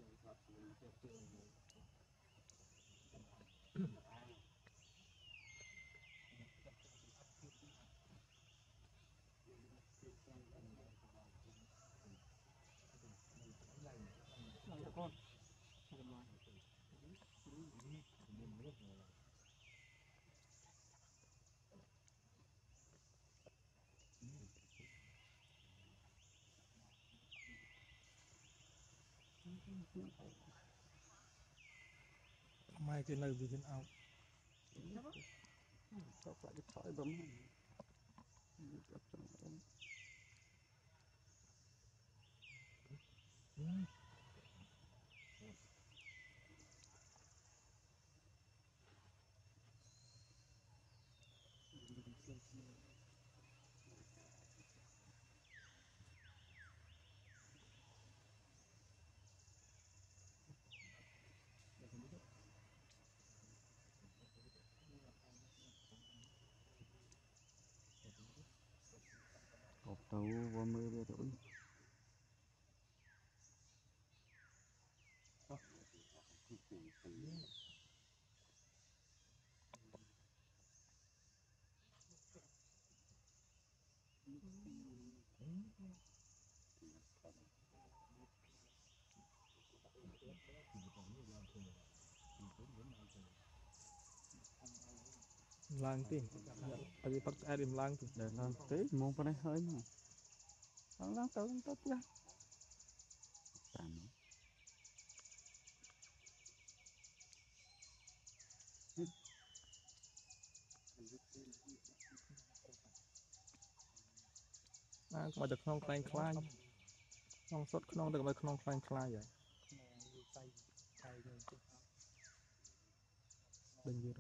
mai cái nơi vì cái ao Sóc lại cái thỏi bấm cột tàu qua mưa về tuổi lang ting tadi pak adim lang tu để làm tí muốn vào đây hơi mà lắng tới tốt ra tạm mà được không clang clang không sốt không được mà không clang clang vậy đừng gì đó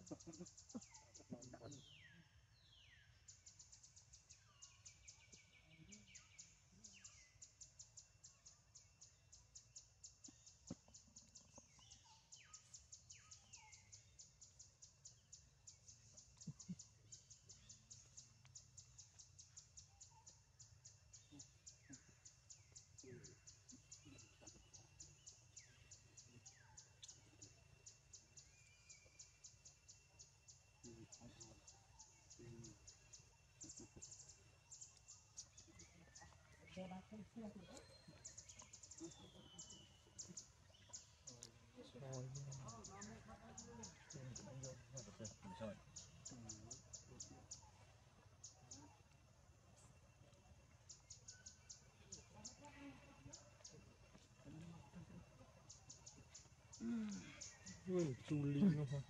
ui chu ly luôn hả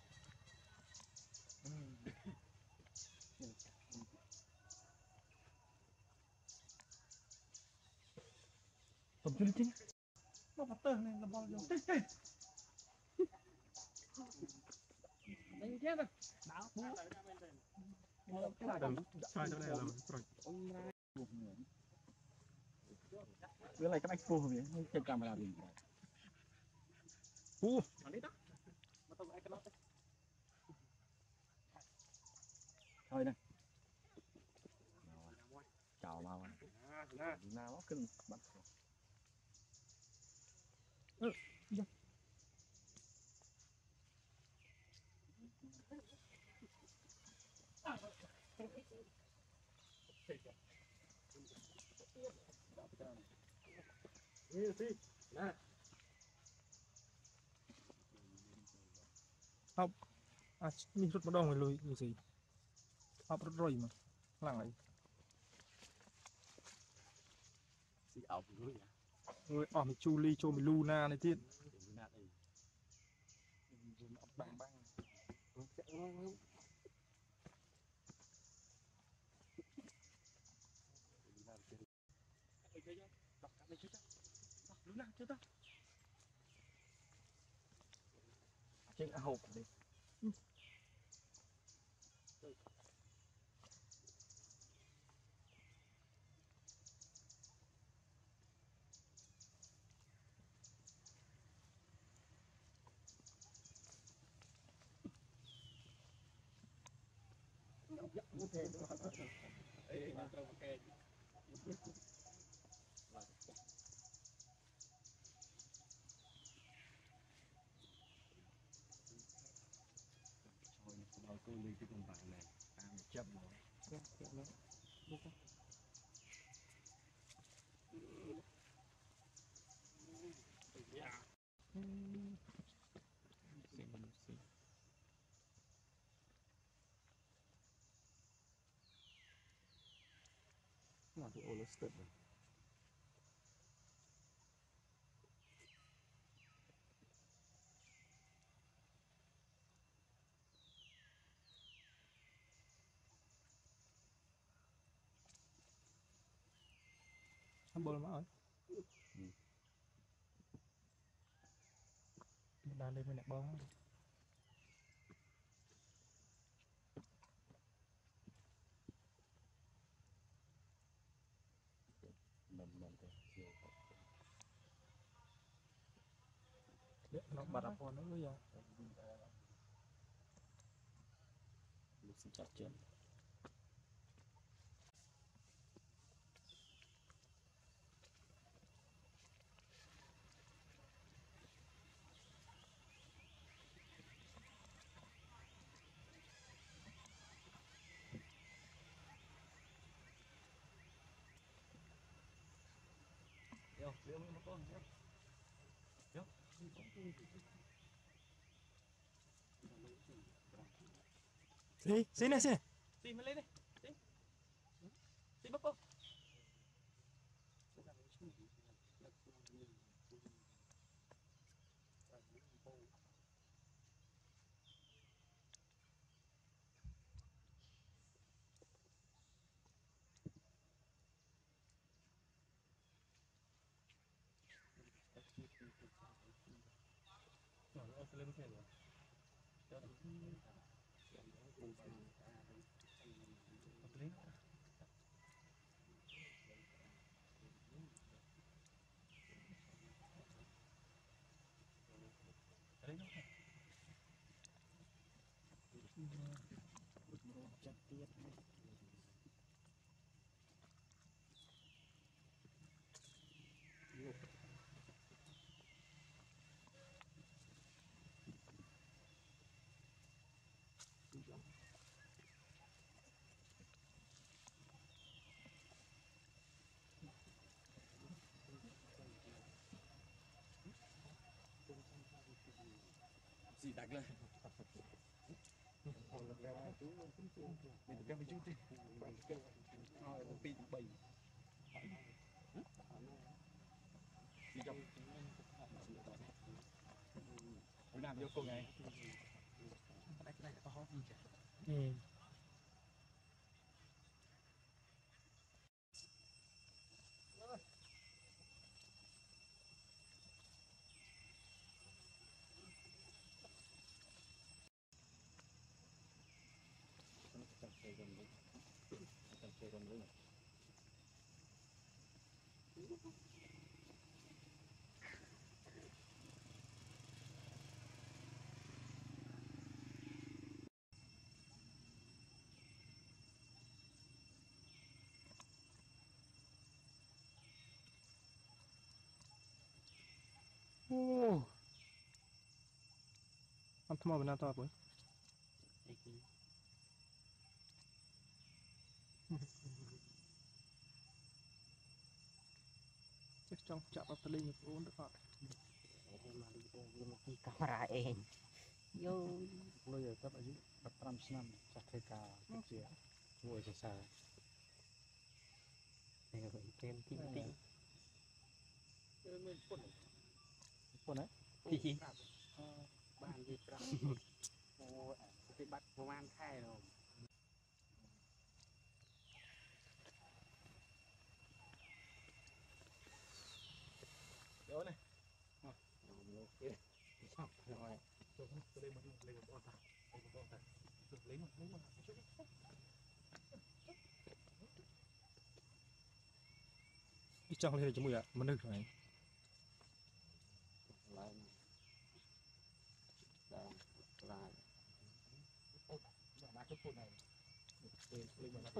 tầm chân chính nó bắt tơ này là bao nhiêu tích tích đánh chết rồi đảo bố cái này sai chỗ này là rồi cái này các anh phù vậy trên camera gì thôi đây chào mau nào cưng bắt không à mình rút một đồng rồi lùi gì học rút rồi mà lặng lại xì ảo rồi rồi mình chu ly cho mình luna này tiên bang bang trên hộp đi cô đi cái con bạn này chậm rồi chậm lắm là cái ô lô step rồi Không bơi mà rồi. Đang đây mới nè bóng. mình Nó bật ra phone nó bây giờ. xin chặt chân Yo, yo mo ko. Yo. Sini, sini. Đi mà lên đi. Đi. Đi bắp cô. Nó lên thế rồi. Lấy. Lấy nó. Chặt tiết. Gì đặt lên. Mình được cái chút đi. Rồi, một pin bì. Đi trong. Hôm nào vô cùng này. Cái này có hot gì kìa. Ô. Ăn thua bên nào to rồi. Chắc trong chạm vào tali một uống được rồi. Kamera eng. Yo. Bây giờ các bạn giúp bắt tram snam chắc thấy cả cái gì ngồi xa xa. Này là tem tí tí. Con đấy. Tí. Bạn đi ra. Ô, cái bắt công an khai rồi. Đó này. Rồi. Tôi lên một con ta. Lấy một chút. Đi trong lên cho mùi ạ, mà được rồi. Lại. Đây. Lại. Ba chút phút này. Lên một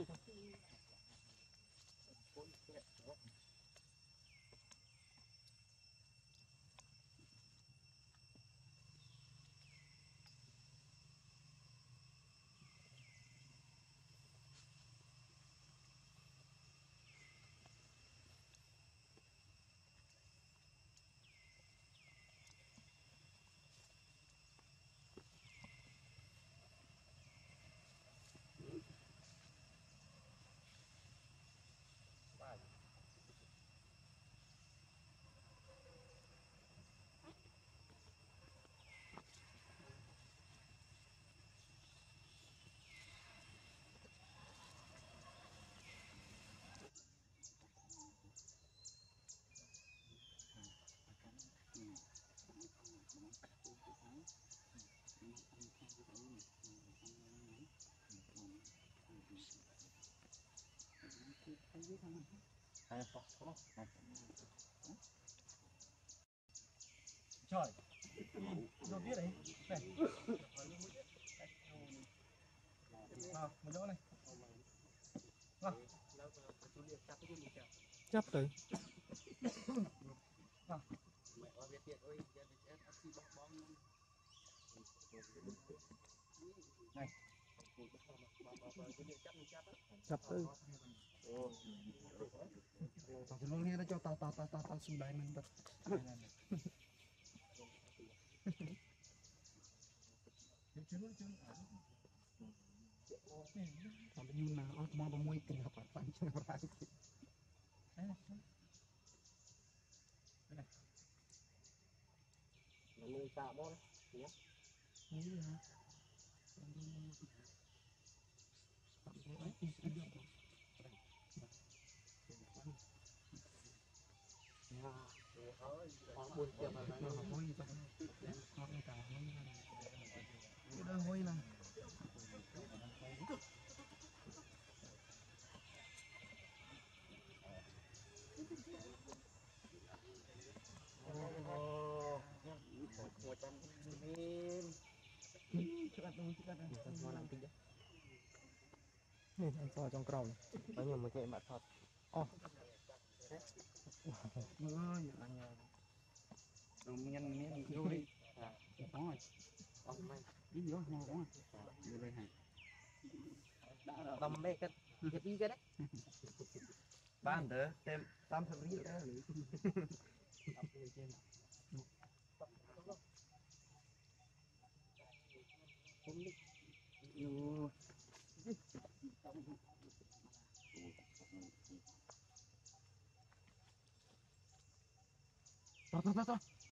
Trời. Vô biết đấy. Này. Một chỗ này. Chấp tới. Này. Chấp tới. Tao sẽ luôn nghe nó cho tao xuống đây mình đặt. Tao bị nhún nào, tao mau mui kinh hợp phản chứ nó phải. Nuôi tạo bón nhé. Nhìn anh to trong cầu này. Có nhiều một cái mặt thật. Ơi, nhân miếng vô đi. Rồi. Đi vô nhau quá. Vô đây hả? Tầm mấy cái hiệp đi cái đấy. Ban đỡ tem tam thập lý đó. To.